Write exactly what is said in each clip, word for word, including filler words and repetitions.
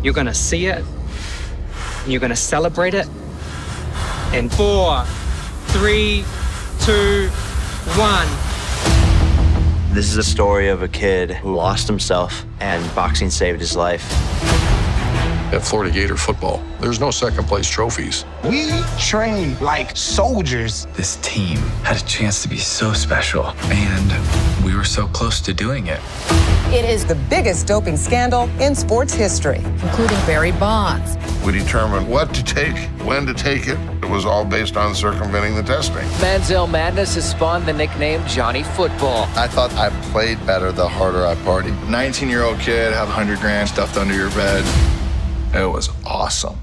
You're gonna see it, and you're gonna celebrate it. In four, three, two, one. This is a story of a kid who lost himself, and boxing saved his life. At Florida Gator football, there's no second place trophies. We train like soldiers. This team had a chance to be so special, and we were so close to doing it. It is the biggest doping scandal in sports history, including Barry Bonds. We determined what to take, when to take it. It was all based on circumventing the testing. Manziel Madness has spawned the nickname Johnny Football. I thought I played better the harder I partied. nineteen-year-old kid, have a hundred grand stuffed under your bed. It was awesome.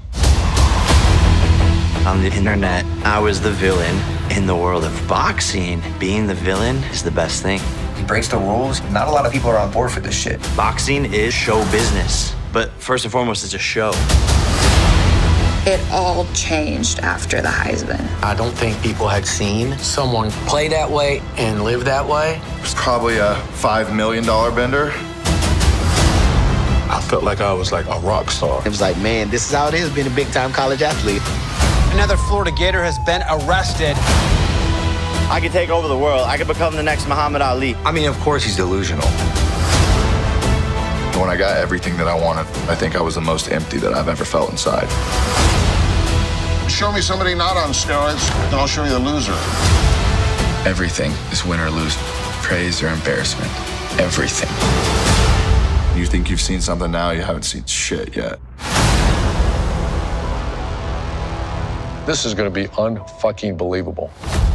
On the internet, I was the villain. In the world of boxing, being the villain is the best thing. He breaks the rules. Not a lot of people are on board for this shit. Boxing is show business, but first and foremost, it's a show. It all changed after the Heisman. I don't think people had seen someone play that way and live that way. It's probably a five million dollar bender. I felt like I was like a rock star. It was like, man, this is how it is being a big-time college athlete. Another Florida Gator has been arrested. I could take over the world. I could become the next Muhammad Ali. I mean, of course he's delusional. When I got everything that I wanted, I think I was the most empty that I've ever felt inside. Show me somebody not on steroids, then I'll show you the loser. Everything is win or lose, praise or embarrassment. Everything. You think you've seen something now, you haven't seen shit yet. This is going to be unfucking believable.